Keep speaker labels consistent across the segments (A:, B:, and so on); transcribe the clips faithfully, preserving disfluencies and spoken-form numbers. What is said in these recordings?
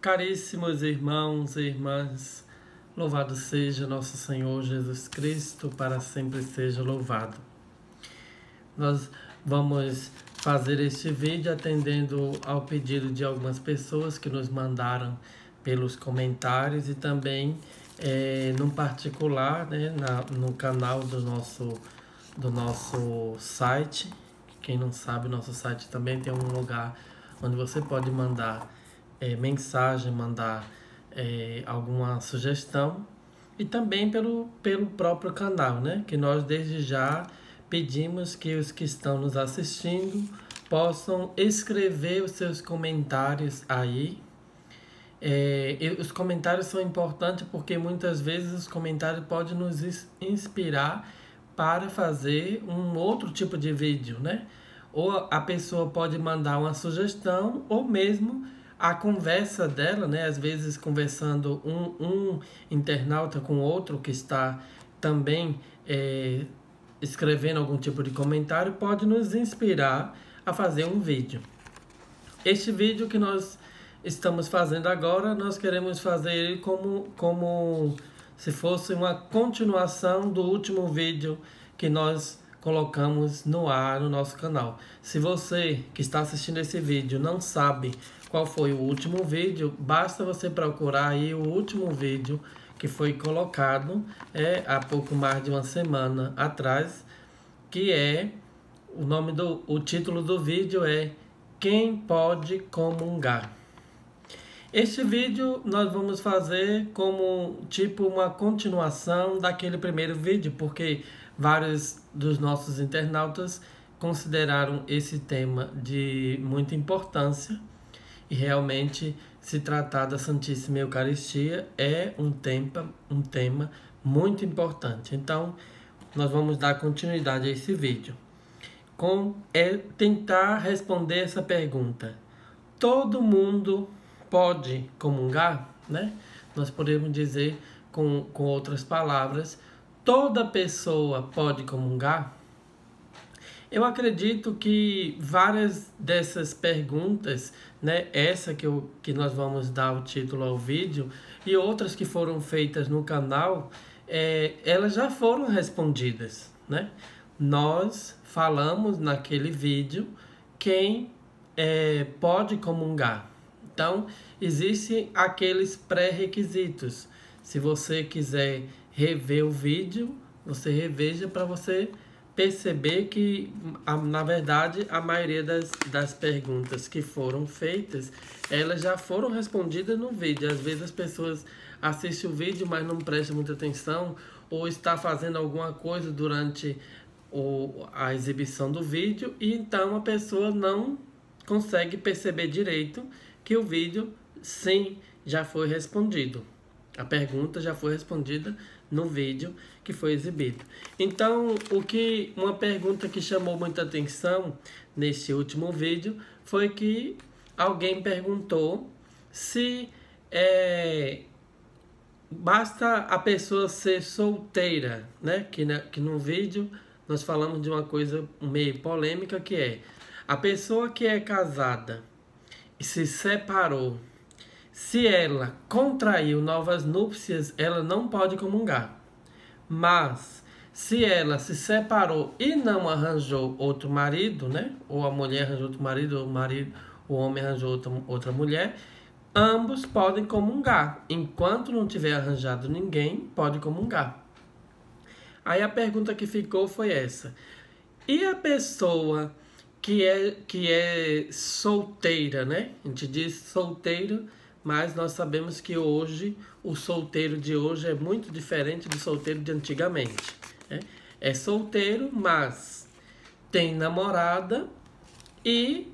A: Caríssimos irmãos e irmãs, louvado seja nosso Senhor Jesus Cristo, para sempre seja louvado. Nós vamos fazer este vídeo atendendo ao pedido de algumas pessoas que nos mandaram pelos comentários e também é, no particular, né, na, no canal do nosso, do nosso site. Quem não sabe, nosso site também tem um lugar onde você pode mandar É, mensagem, mandar é, alguma sugestão, e também pelo, pelo próprio canal, né? Que nós desde já pedimos que os que estão nos assistindo possam escrever os seus comentários aí. É, e os comentários são importantes porque muitas vezes os comentários podem nos inspirar para fazer um outro tipo de vídeo, né? Ou a pessoa pode mandar uma sugestão, ou mesmo a conversa dela, né? Às vezes conversando um, um internauta com outro que está também é, escrevendo algum tipo de comentário, pode nos inspirar a fazer um vídeo. Este vídeo que nós estamos fazendo agora, nós queremos fazer ele como, como se fosse uma continuação do último vídeo que nós colocamos no ar no nosso canal. Se você que está assistindo esse vídeo não sabe qual foi o último vídeo, basta você procurar aí o último vídeo que foi colocado é, há pouco mais de uma semana atrás, que é o nome do o título do vídeo é Quem Pode Comungar. Este vídeo nós vamos fazer como tipo uma continuação daquele primeiro vídeo, porque vários dos nossos internautas consideraram esse tema de muita importância. E realmente, se tratar da Santíssima Eucaristia é um tema, um tema muito importante. Então, nós vamos dar continuidade a esse vídeo. Com é tentar responder essa pergunta. Todo mundo pode comungar, né? Nós podemos dizer com, com outras palavras, toda pessoa pode comungar? Eu acredito que várias dessas perguntas, né, essa que, eu, que nós vamos dar o título ao vídeo, e outras que foram feitas no canal, é, elas já foram respondidas, né? Nós falamos naquele vídeo quem é, pode comungar. Então, existem aqueles pré-requisitos. Se você quiser rever o vídeo, você reveja para você perceber que, na verdade, a maioria das, das perguntas que foram feitas, elas já foram respondidas no vídeo. Às vezes as pessoas assistem o vídeo, mas não prestam muita atenção, ou está fazendo alguma coisa durante o, a exibição do vídeo, e então a pessoa não consegue perceber direito que o vídeo, sim, já foi respondido. A pergunta já foi respondida no vídeo que foi exibido. Então, o que uma pergunta que chamou muita atenção nesse último vídeo foi que alguém perguntou se é, basta a pessoa ser solteira, né? Que, na, que no vídeo nós falamos de uma coisa meio polêmica, que é a pessoa que é casada e se separou, se ela contraiu novas núpcias, ela não pode comungar. Mas, se ela se separou e não arranjou outro marido, né? Ou a mulher arranjou outro marido, ou o, marido, o homem arranjou outra, outra mulher, ambos podem comungar. Enquanto não tiver arranjado ninguém, pode comungar. Aí a pergunta que ficou foi essa. E a pessoa que é, que é solteira, né? A gente diz solteiro, mas nós sabemos que hoje, o solteiro de hoje é muito diferente do solteiro de antigamente, né? É solteiro, mas tem namorada e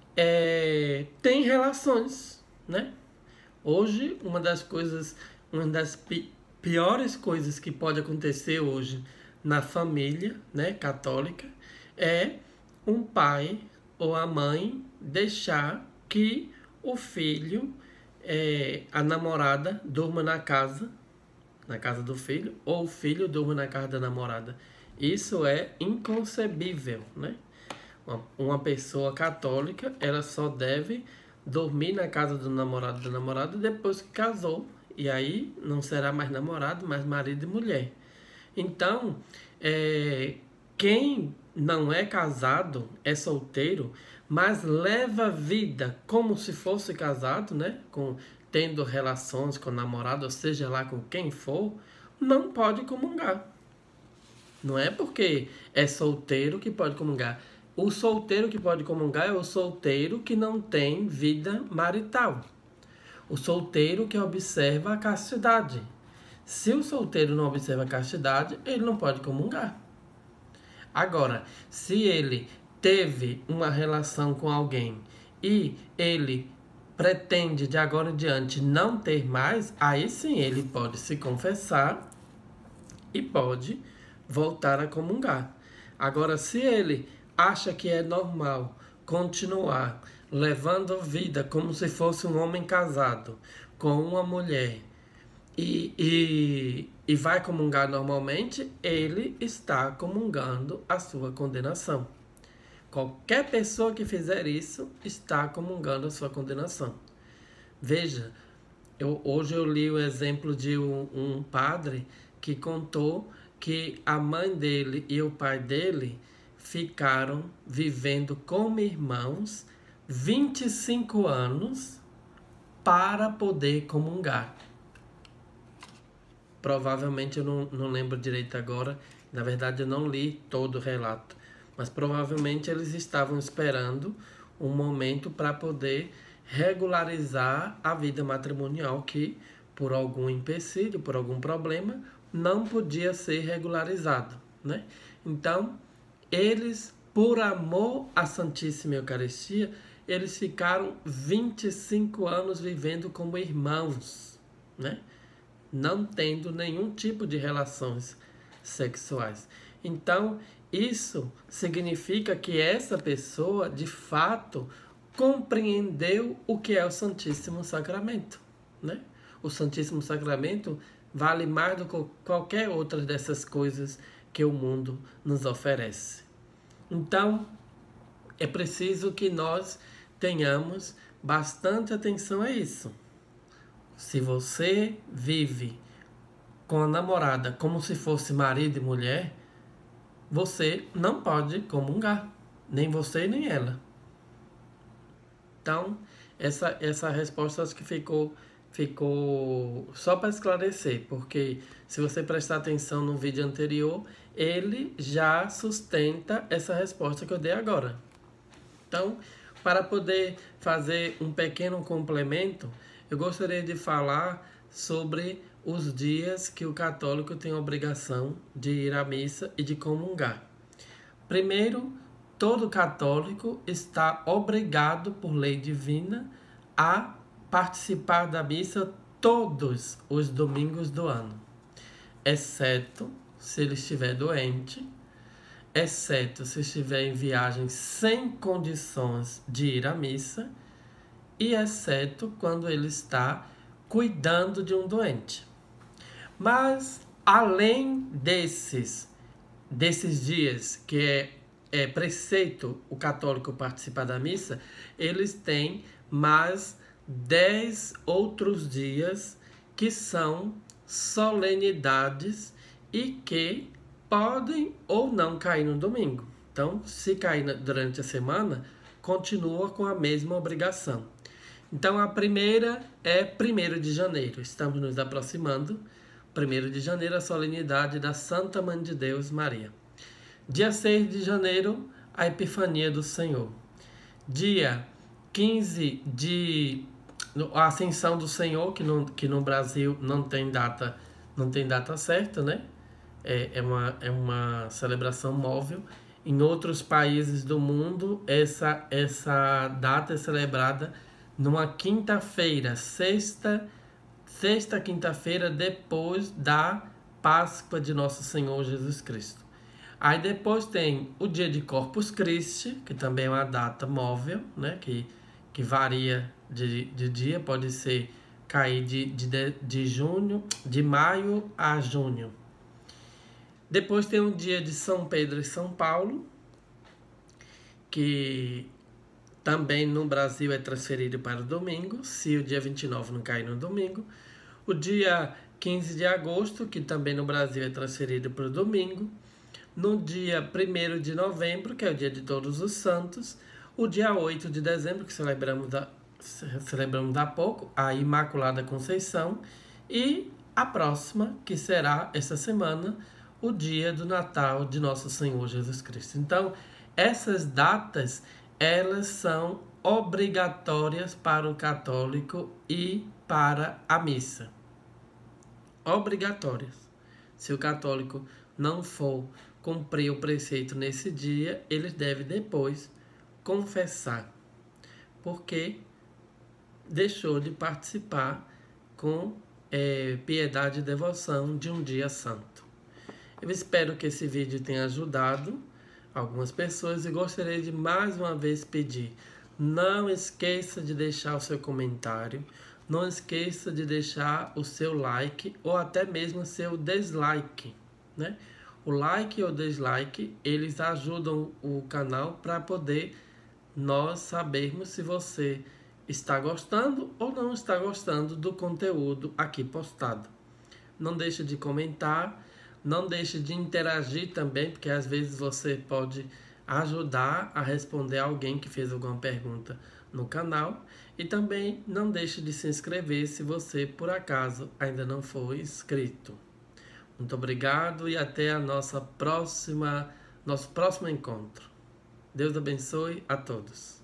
A: é, tem relações, né? Hoje, uma das coisas, uma das pi piores coisas que pode acontecer hoje na família, né, católica, é um pai ou a mãe deixar que o filho, É, a namorada durma na casa, na casa do filho, ou o filho durma na casa da namorada. Isso é inconcebível, né? Uma, uma pessoa católica, ela só deve dormir na casa do namorado da namorada depois que casou. E aí não será mais namorado, mas marido e mulher. Então, é, quem não é casado, é solteiro, mas leva a vida como se fosse casado, né? Com, tendo relações com o namorado, ou seja lá com quem for, não pode comungar. Não é porque é solteiro que pode comungar. O solteiro que pode comungar é o solteiro que não tem vida marital. O solteiro que observa a castidade. Se o solteiro não observa a castidade, ele não pode comungar. Agora, se ele teve uma relação com alguém e ele pretende de agora em diante não ter mais, aí sim ele pode se confessar e pode voltar a comungar. Agora, se ele acha que é normal continuar levando a vida como se fosse um homem casado com uma mulher e, e, e vai comungar normalmente, ele está comungando a sua condenação. Qualquer pessoa que fizer isso está comungando a sua condenação. Veja, eu, hoje eu li o exemplo de um, um padre que contou que a mãe dele e o pai dele ficaram vivendo como irmãos vinte e cinco anos para poder comungar. Provavelmente eu não, não lembro direito agora, na verdade eu não li todo o relato, mas provavelmente eles estavam esperando um momento para poder regularizar a vida matrimonial que, por algum empecilho, por algum problema, não podia ser regularizado, né? Então, eles, por amor à Santíssima Eucaristia, eles ficaram vinte e cinco anos vivendo como irmãos, né? Não tendo nenhum tipo de relações sexuais. Então, isso significa que essa pessoa, de fato, compreendeu o que é o Santíssimo Sacramento, né? O Santíssimo Sacramento vale mais do que qualquer outra dessas coisas que o mundo nos oferece. Então, é preciso que nós tenhamos bastante atenção a isso. Se você vive com a namorada como se fosse marido e mulher, você não pode comungar, nem você nem ela. Então, essa, essa resposta acho que ficou, ficou só para esclarecer, porque se você prestar atenção no vídeo anterior, ele já sustenta essa resposta que eu dei agora. Então, para poder fazer um pequeno complemento, eu gostaria de falar sobre os dias que o católico tem a obrigação de ir à missa e de comungar. Primeiro, todo católico está obrigado por lei divina a participar da missa todos os domingos do ano, exceto se ele estiver doente, exceto se estiver em viagem sem condições de ir à missa e exceto quando ele está cuidando de um doente. Mas, além desses, desses dias que é, é preceito o católico participar da missa, eles têm mais dez outros dias que são solenidades e que podem ou não cair no domingo. Então, se cair durante a semana, continua com a mesma obrigação. Então, a primeira é primeiro de janeiro. Estamos nos aproximando. primeiro de janeiro, a solenidade da Santa Mãe de Deus, Maria. Dia seis de janeiro, a Epifania do Senhor. Dia quinze de... a Ascensão do Senhor, que no, que no Brasil não tem data, não tem data certa, né? É, é, uma, é uma celebração móvel. Em outros países do mundo, essa, essa data é celebrada numa quinta-feira, sexta, sexta quinta-feira depois da Páscoa de Nosso Senhor Jesus Cristo. Aí depois tem o dia de Corpus Christi, que também é uma data móvel, né? Que, que varia de, de dia, pode ser cair de, de, de junho, de maio a junho. Depois tem o dia de São Pedro e São Paulo, que também no Brasil é transferido para o domingo, se o dia vinte e nove não cair no domingo. O dia quinze de agosto, que também no Brasil é transferido para o domingo. No dia primeiro de novembro, que é o dia de Todos os Santos. O dia oito de dezembro, que celebramos, da, celebramos há pouco, a Imaculada Conceição. E a próxima, que será essa semana, o dia do Natal de Nosso Senhor Jesus Cristo. Então, essas datas, elas são obrigatórias para o católico e para a missa. Obrigatórias. Se o católico não for cumprir o preceito nesse dia, ele deve depois confessar, porque deixou de participar com é, piedade e devoção de um dia santo. Eu espero que esse vídeo tenha ajudado algumas pessoas e gostaria de mais uma vez pedir: não esqueça de deixar o seu comentário, não esqueça de deixar o seu like ou até mesmo o seu dislike, né? O like ou dislike, eles ajudam o canal para poder nós sabermos se você está gostando ou não está gostando do conteúdo aqui postado. Não deixe de comentar. Não deixe de interagir também, porque às vezes você pode ajudar a responder alguém que fez alguma pergunta no canal. E também não deixe de se inscrever se você, por acaso, ainda não for inscrito. Muito obrigado e até a nossa próxima, nosso próximo encontro. Deus abençoe a todos.